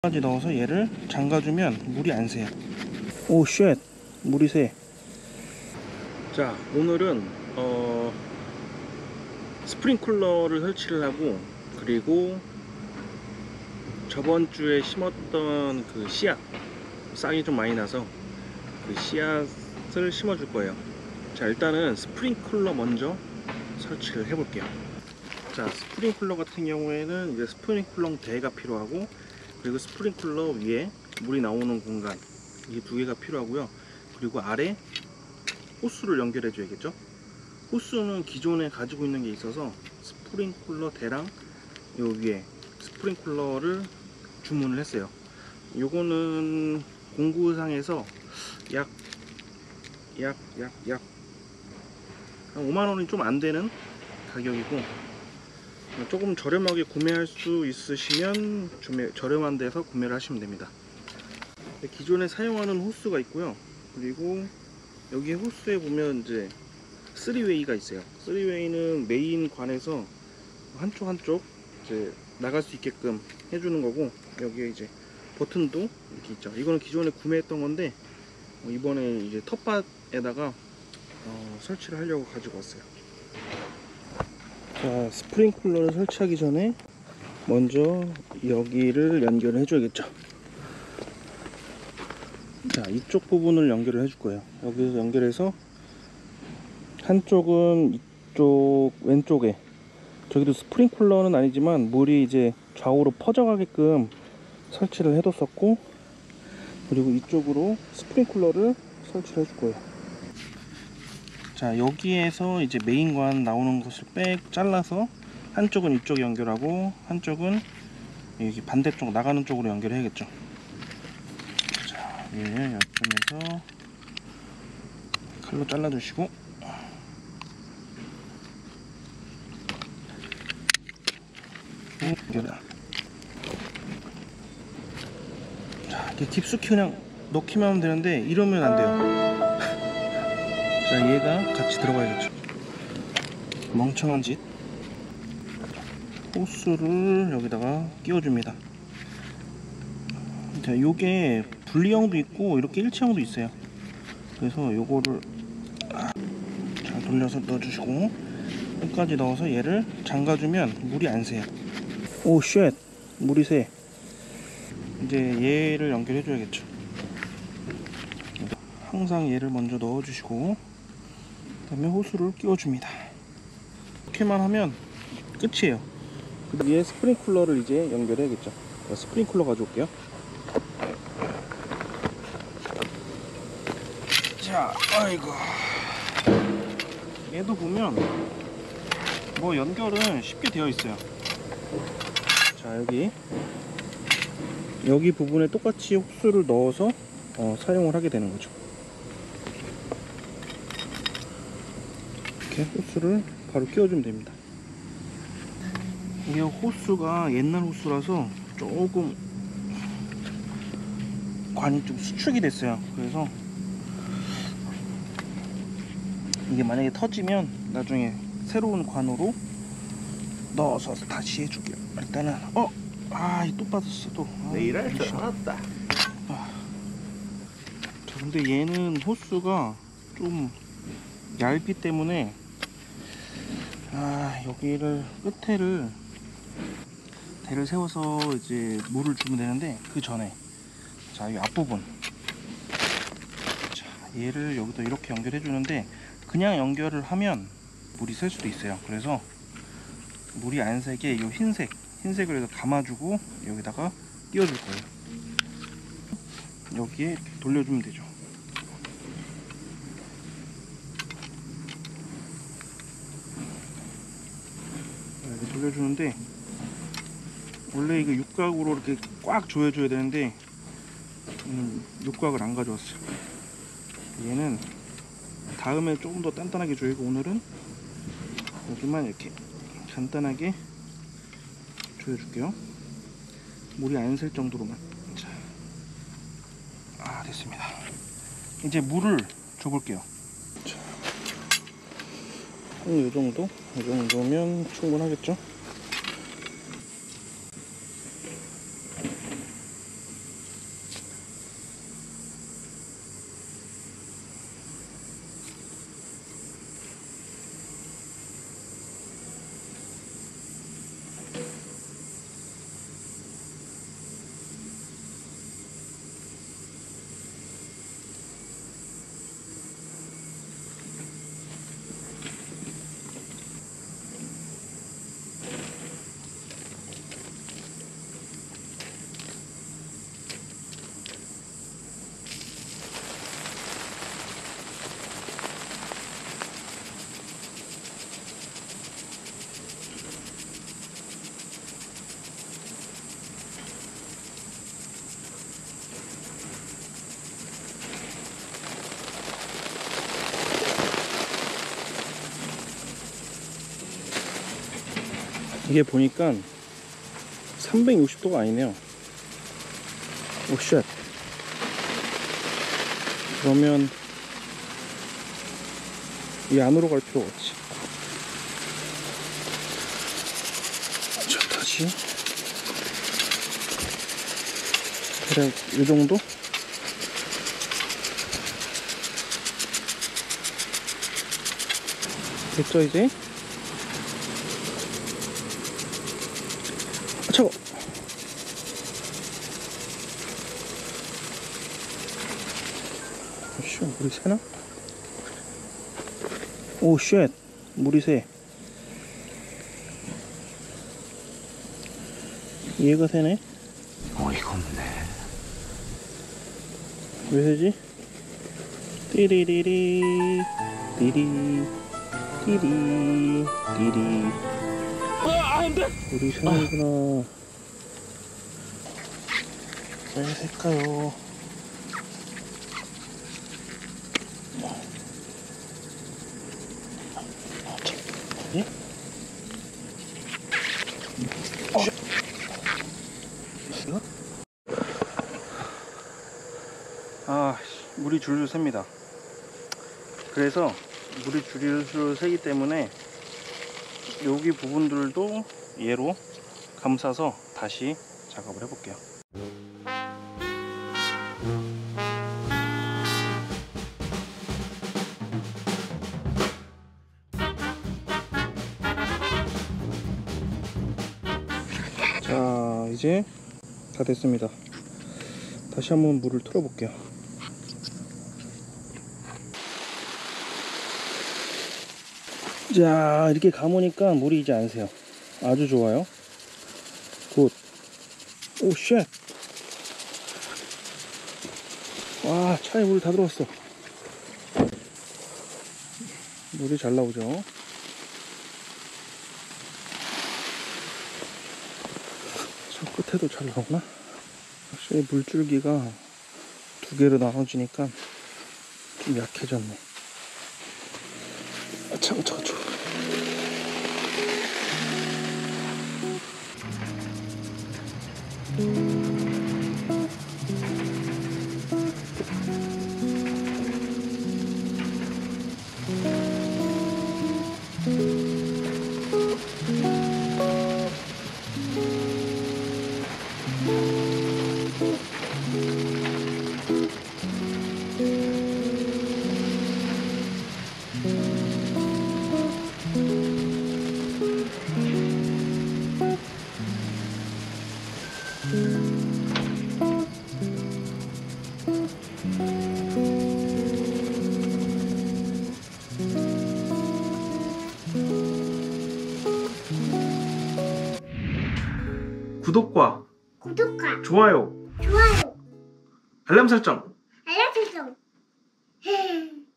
까지 넣어서 얘를 잠가주면 물이 안 새요. 오 쉣, 물이 새. 자, 오늘은 스프링클러를 설치를 하고, 그리고 저번 주에 심었던 그 씨앗, 싹이 좀 많이 나서 그 씨앗을 심어 줄 거예요. 자, 일단은 스프링클러 먼저 설치를 해 볼게요. 자, 스프링클러 같은 경우에는 이제 스프링클러 대가 필요하고, 그리고 스프링클러 위에 물이 나오는 공간, 이 두 개가 필요하고요. 그리고 아래 호스를 연결해 줘야겠죠. 호스는 기존에 가지고 있는 게 있어서 스프링클러 대랑 요 위에 스프링클러를 주문을 했어요. 요거는 공구상에서 약 한 5만원이 좀 안되는 가격이고, 조금 저렴하게 구매할 수 있으시면 저렴한 데서 구매를 하시면 됩니다. 기존에 사용하는 호스가 있고요. 그리고 여기 호스에 보면 이제 3웨이가 있어요. 3웨이는 메인 관에서 한쪽 이제 나갈 수 있게끔 해주는 거고, 여기에 이제 버튼도 이렇게 있죠. 이거는 기존에 구매했던 건데 이번에 이제 텃밭에다가 설치를 하려고 가지고 왔어요. 자, 스프링클러를 설치하기 전에 먼저 여기를 연결을 해줘야겠죠. 자, 이쪽 부분을 연결을 해줄 거예요. 여기서 연결해서 한쪽은 이쪽 왼쪽에, 저기도 스프링클러는 아니지만 물이 이제 좌우로 퍼져가게끔 설치를 해뒀었고, 그리고 이쪽으로 스프링클러를 설치를 해줄 거예요. 자, 여기에서 이제 메인관 나오는 것을 잘라서 한쪽은 이쪽에 연결하고 한쪽은 여기 반대쪽 나가는 쪽으로 연결해야겠죠. 자, 얘 여점에서 칼로 잘라주시고, 연결. 자, 이렇게 깊숙이 그냥 넣기만 하면 되는데 이러면 안 돼요. 자, 얘가 같이 들어가야겠죠. 멍청한 짓. 호스를 여기다가 끼워줍니다. 자, 요게 분리형도 있고 이렇게 일체형도 있어요. 그래서 요거를 잘 돌려서 넣어주시고, 끝까지 넣어서 얘를 잠가주면 물이 안 새요. 오 쉣, 물이 새. 이제 얘를 연결해 줘야겠죠. 항상 얘를 먼저 넣어주시고, 그 다음에 호스를 끼워줍니다. 이렇게만 하면 끝이에요. 그 위에 스프링클러를 이제 연결해야겠죠. 스프링클러 가져올게요. 자, 아이고, 얘도 보면 뭐 연결은 쉽게 되어 있어요. 자, 여기 부분에 똑같이 호스를 넣어서 사용을 하게 되는 거죠. 이렇게 호스를 바로 끼워주면 됩니다. 이게 호스가 옛날 호스라서 조금 관이 좀 수축이 됐어요. 그래서 이게 만약에 터지면 나중에 새로운 관으로 넣어서 다시 해줄게요. 일단은 또 빠졌어. 또 일할 줄 알았다. 자, 근데 얘는 호스가 좀 얇기 때문에 여기를 끝에를 대를 세워서 이제 물을 주면 되는데, 그 전에 자, 이 앞부분, 자, 얘를 여기다 이렇게 연결해 주는데, 그냥 연결을 하면 물이 셀 수도 있어요. 그래서 물이 안 새게 이 흰색을 해서 감아주고 여기다가 띄워줄 거예요. 여기에 이렇게 돌려주면 되죠. 이렇게 돌려주는데, 원래 이거 육각으로 이렇게 꽉 조여줘야 되는데 육각을 안 가져왔어요. 얘는 다음에 조금 더 단단하게 조이고, 오늘은 여기만 이렇게 간단하게 조여줄게요. 물이 안 셀 정도로만. 자, 됐습니다. 이제 물을 줘볼게요. 자, 한 이 정도면 충분하겠죠. 이게 보니까 360도가 아니네요. 오 쉣. 그러면 이 안으로 갈 필요가 없지. 자, 다시 대략 이 정도? 됐죠 이제? 아, 차가워. 쉣, 물이 새나? 오 쉣, 물이 새. 얘가 새네? 어이가 없네. 왜 새지? 띠리리리 띠리 띠리 띠리. 안돼! 물이 새는구나. 왜 셀까요? 예? 아, 물이 줄줄 셉니다. 그래서 물이 줄줄 새기 때문에 여기 부분들도 얘로 감싸서 다시 작업을 해볼게요. 자, 이제 다 됐습니다. 다시 한번 물을 틀어 볼게요. 자, 이렇게 감으니까 물이 이제 안 새요. 아주 좋아요. 굿. 오 쉣. 와, 차에 물 다 들어왔어. 물이 잘 나오죠. 저 끝에도 잘 나오나? 확실히 물줄기가 두 개로 나눠지니까 좀 약해졌네. 아, 참, 저. 구독과 좋아요, 좋아요, 알람 설정 알람 설정.